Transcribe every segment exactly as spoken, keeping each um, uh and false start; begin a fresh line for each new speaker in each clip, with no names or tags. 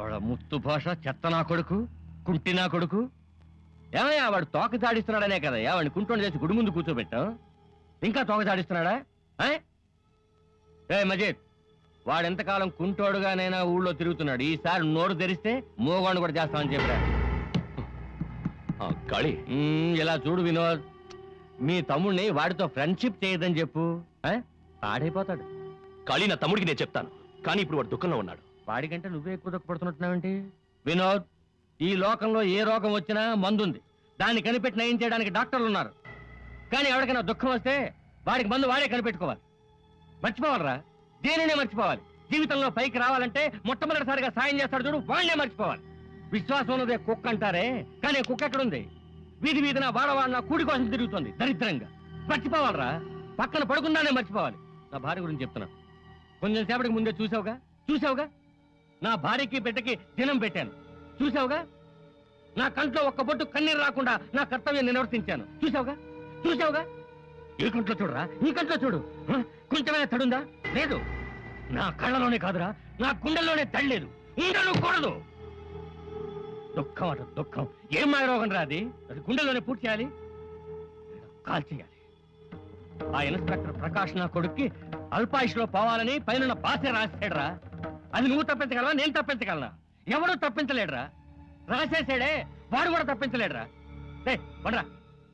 ముత్తు భాష చెత్త నా కొడుకు, కుంటి నా కొడుకు. ఏమయ్యా వాడు తోక తాడిస్తున్నాడనే కదా వాడిని కుంటోని చేసి గుడి ముందు కూర్చోబెట్టాం. ఇంకా తోక తాడిస్తున్నాడా? ఏ మజీద్, వాడెంతకాలం కుంటోడుగానైనా ఊళ్ళో తిరుగుతున్నాడు. ఈసారి నోరు తెరిస్తే మోగాడు కూడా చేస్తామని చెప్పరా.
కాళీ,
ఇలా చూడు వినోద్, మీ తమ్ముడిని వాడితో ఫ్రెండ్షిప్ చేయదని చెప్పు, పాడైపోతాడు.
కాళీ, నా తమ్ముడికి నేను చెప్తాను, కానీ ఇప్పుడు వాడు దుఃఖంలో ఉన్నాడు.
వాడికంటే నువ్వే ఎక్కువ దుఃఖపడుతున్నట్టున్నావేంటి? వినోద్, ఈ లోకంలో ఏ రోగం వచ్చినా మందుంది, దాన్ని కనిపెట్టి నయం చేయడానికి డాక్టర్లు ఉన్నారు. కానీ ఎవరికైనా దుఃఖం వస్తే వాడికి మందు వాడే కనిపెట్టుకోవాలి. మర్చిపోవాలరా, దేనినే మర్చిపోవాలి. జీవితంలో పైకి రావాలంటే మొట్టమొదటిసారిగా సాయం చేస్తాడు చూడు, వాడినే మర్చిపోవాలి. విశ్వాసం ఉన్నదే కుక్క అంటారే, కానీ కుక్క ఎక్కడుంది? వీధి వీధిన వాడవాడిన కూడి కోసం తిరుగుతుంది దరిద్రంగా. మర్చిపోవాలరా, పక్కన పడుకుందానే మర్చిపోవాలి. నా భార్య గురించి చెప్తున్నా. కొంచెం సేపటికి ముందే చూసావుగా చూసావుగా నా భార్యకి బిడ్డకి దినం పెట్టాను. చూసావుగా నా కంట్లో ఒక్క బొట్టు కన్నీరు రాకుండా నా కర్తవ్యం నిర్వర్తించాను. చూసావుగా చూసావుగా ఈ కంట్లో చూడరా, ఈ కంట్లో చూడు. కొంచెమైనా తడుందా? లేదు. నా కళ్ళలోనే కాదురా, నా గుండెల్లోనే తడలేదు. ఉండను కూడదు. దుఃఖం అట దుఃఖం. ఏం మాయ రోగం రా అది? అది గుండెల్లోనే పూర్తి చేయాలి, కాల్ చేయాలి. ఆ ఇన్స్పెక్టర్ ప్రకాష్ నా కొడుక్కి అల్పాయుష్లో పోవాలని పైన బాసే రాశాడురా. అది నువ్వు తప్పించగలవా, నేను తప్పించగలనా? ఎవడూ తప్పించలేడురా. రాసేసాడే, వాడు కూడా తప్పించలేడురా. రే వడరా.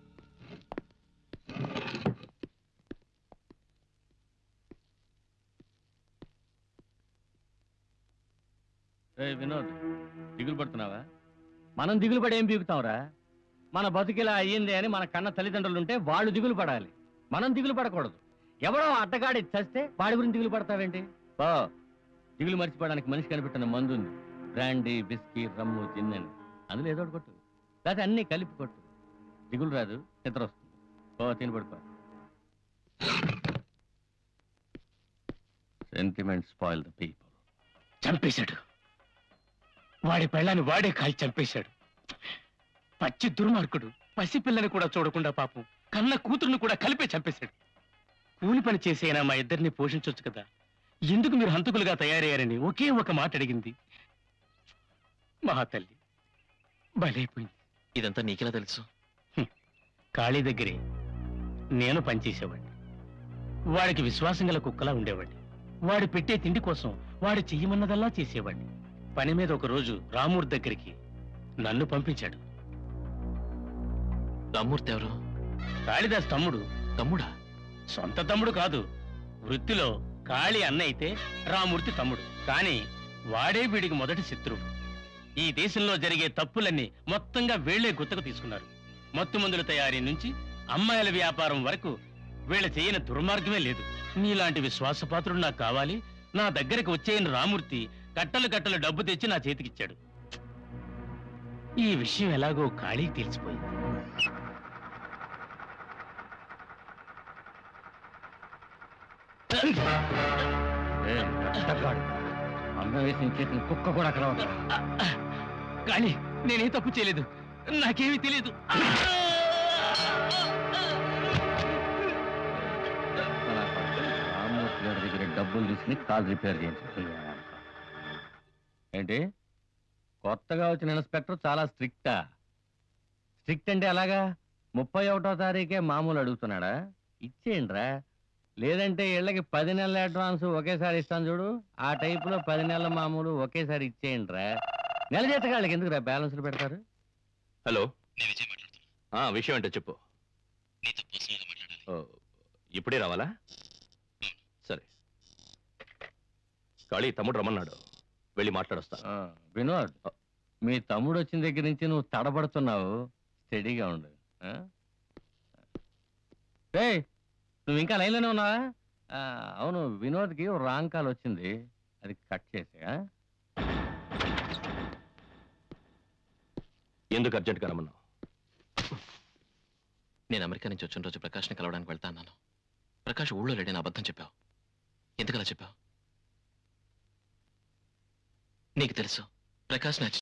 వినోద్, దిగులు పడుతున్నావా? మనం దిగులు పడి ఏం పీకుతాంరా? మన బతుకిలా అయ్యింది అని మన కన్న తల్లిదండ్రులు ఉంటే వాళ్ళు దిగులు పడాలి, మనం దిగులు పడకూడదు. ఎవడో అడ్డగాడి చస్తే వాడి గురించి దిగులు పడతావేంటి? బా, దిగులు మర్చిపోవడానికి మనిషి కనిపెట్టిన మందు ఉంది, బ్రాండీ, బిస్కీ, రమ్ము, జిన్ అని. అందులో ఏదో కొట్టు, లేకపోతే అన్ని కలిపి కొట్టు. దిగులు రాదు, నిద్ర వస్తుంది. ఓ తిని పడుకో. Sentiment spoil the people.
చంపేశాడు. వాడి పెళ్ళాన్ని వాడే కాల్చి చంపేశాడు. పచ్చి దుర్మార్గుడు. పసిపిల్లని కూడా చూడకుండా పాపం కన్న కూతురును కూడా కలిపే చంపేశాడు. కూలి పని చేసేనా మా ఇద్దరిని పోషించొచ్చు కదా, ఎందుకు మీరు హంతకులుగా తయారయ్యారని ఒకే ఒక మాట అడిగింది. మహాతల్లి బలైపోయింది.
ఇదంతా నీకెలా తెలుసు?
కాళీ దగ్గరే నేను పనిచేసేవాడిని. వాడికి విశ్వాసం గల కుక్కలా ఉండేవాడిని. వాడు పెట్టే తిండి కోసం వాడు చెయ్యమన్నదల్లా చేసేవాడిని. పని మీద ఒక రోజు రామూర్తి దగ్గరికి నన్ను పంపించాడు.
రామూర్తి ఎవరు?
కాళిదాస్ తమ్ముడు.
తమ్ముడా?
సొంత తమ్ముడు కాదు, వృత్తిలో కాళీ అన్న అయితే రామూర్తి తమ్ముడు. కానీ వాడే వీడికి మొదటి శత్రువు. ఈ దేశంలో జరిగే తప్పులన్నీ మొత్తంగా వీళ్లే గుత్తకు తీసుకున్నారు. మత్తు మందుల తయారీ నుంచి అమ్మాయిల వ్యాపారం వరకు వీళ్ళ చేయని దుర్మార్గమే లేదు. నీలాంటి విశ్వాసపాత్రుడు నాకు కావాలి. నా దగ్గరకు వచ్చేయని రామూర్తి కట్టలు కట్టలు డబ్బు తెచ్చి నా చేతికిచ్చాడు. ఈ విషయం ఎలాగో కాళీకి తెలిసిపోయింది.
అమ్మ వేసిన చేతిని కుక్క కూడా అక్కడ ఉంటా.
కాళీ, నేనేం తప్పు చేయలేదు, నాకేమీ తెలియదు.
రామూర్తి గారి దగ్గర డబ్బులు తీసుకుని కాల్ రిపేర్ చేయించు. ఏంటి కొత్తగా వచ్చిన ఇన్స్పెక్టర్ చాలా స్ట్రిక్టా? స్ట్రిక్ట్ అంటే అలాగా ముప్పై ఒకటో తారీఖే మామూలు అడుగుతున్నాడా? ఇచ్చేయండి రా, లేదంటే ఇళ్ళకి పది నెలల అడ్వాన్స్ ఒకేసారి ఇస్తాను చూడు, ఆ టైపులో పది నెలల మామూలు ఒకేసారి ఇచ్చేయండి రా. నెల జీతగాళ్ళకి ఎందుకు రా బ్యాలెన్స్లు పెడతారు?
హలో, విషయం ఏంటో చెప్పు. ఇప్పుడే రావాలా? సరే, కాళీ తమ్ముడు రమ్మన్నాడు, వెళ్ళి మాట్లాడొస్తా.
వినోద్, మీ తమ్ముడు వచ్చిన దగ్గర నుంచి నువ్వు తడబడుతున్నావు, స్టడీగా ఉండు. నువ్వు ఇంకా లైన్లోనే ఉన్నావా? అవును, వినోద్కి రాంగ్ కాల్ వచ్చింది, అది కట్ చేసే.
ఎందుకు అర్జెంట్గా రమ్మన్నావు?
నేను అమెరికా నుంచి వచ్చిన రోజు ప్రకాష్ని కలవడానికి వెళ్తా అన్నాను. ప్రకాష్ ఊళ్ళో లేడని అబద్ధం చెప్పావు. ఎందుకలా చెప్పావు? నీకు తెలుసు ప్రకాష్